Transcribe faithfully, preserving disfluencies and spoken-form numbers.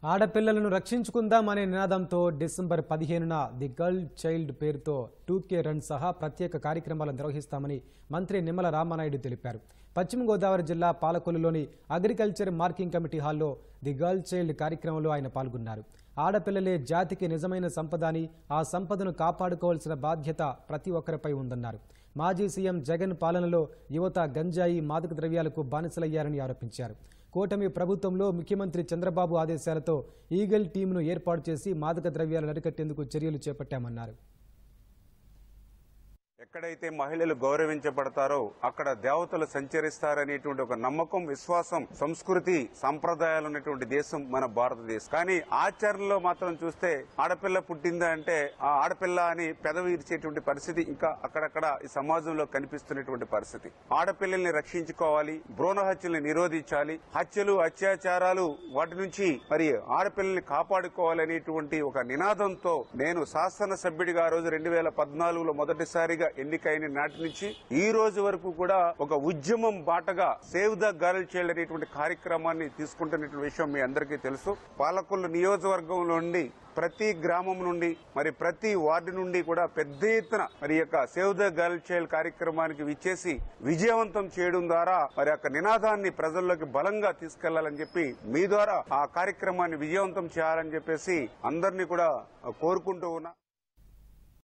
ఆడపిల్లలను రక్షించుకుందాం అనే నినాదంతో డిసెంబర్ పదిహేనున ది గర్ల్ చైల్డ్ పేరుతో టూ కే రన్ సహా ప్రత్యేక కార్యక్రమాలు నిర్వహిస్తామని మంత్రి నిమ్మల రామానాయుడు తెలిపారు. పశ్చిమ గోదావరి జిల్లా పాలకొల్లులోని అగ్రికల్చర్ మార్కింగ్ కమిటీ హాల్లో ది గర్ల్ చైల్డ్ కార్యక్రమంలో ఆయన పాల్గొన్నారు. ఆడపిల్లలే జాతికి నిజమైన సంపద అని, ఆ సంపదను కాపాడుకోవాల్సిన బాధ్యత ప్రతి ఒక్కరిపై ఉందన్నారు. మాజీ సీఎం జగన్ పాలనలో యువత గంజాయి, మాదక ద్రవ్యాలకు బానిసలయ్యారని ఆరోపించారు. కూటమి ప్రభుత్వంలో ముఖ్యమంత్రి చంద్రబాబు ఆదేశాలతో ఈగల్ టీంను ఏర్పాటు చేసి మాదక ద్రవ్యాలను అరికట్టేందుకు చర్యలు చేపట్టామన్నారు. ఎక్కడైతే మహిళలు గౌరవించబడతారో అక్కడ దేవతలు సంచరిస్తారనేటువంటి ఒక నమ్మకం, విశ్వాసం, సంస్కృతి, సంప్రదాయాలు ఉన్నటువంటి దేశం మన భారతదేశం. కానీ ఆచరణలో మాత్రం చూస్తే ఆడపిల్ల పుట్టిందా అంటే ఆ ఆడపిల్ల అని పెదవి ఇచ్చేటువంటి పరిస్థితి ఇంకా అక్కడక్కడ ఈ సమాజంలో కనిపిస్తున్నటువంటి పరిస్థితి. ఆడపిల్లల్ని రక్షించుకోవాలి, భ్రూణ హత్యల్ని నిరోధించాలి, హత్యలు, అత్యాచారాలు వాటి నుంచి మరి ఆడపిల్లల్ని కాపాడుకోవాలనేటువంటి ఒక నినాదంతో నేను శాసనసభ్యుడిగా ఆ రోజు రెండు వేల పద్నాలుగులో మొదటిసారిగా ఎన్నికైన నాటి నుంచి ఈ రోజు వరకు కూడా ఒక ఉద్యమం బాటగా సేవ్ ద గర్ల్ చైల్డ్ అనేటువంటి కార్యక్రమాన్ని తీసుకుంటున్నటువంటి విషయం మీ అందరికీ తెలుసు. పాలకొల్లు నియోజకవర్గంలో నుండి ప్రతి గ్రామం నుండి మరి ప్రతి వార్డు నుండి కూడా పెద్ద ఎత్తున మరి యొక్క సేవ్ ద గర్ల్ చైల్డ్ కార్యక్రమానికి విచ్చేసి విజయవంతం చేయడం ద్వారా మరి యొక్క నినాదాన్ని ప్రజల్లోకి బలంగా తీసుకెళ్లాలని చెప్పి మీ ద్వారా ఆ కార్యక్రమాన్ని విజయవంతం చేయాలని చెప్పేసి అందరినీ కూడా కోరుకుంటూ ఉన్నా.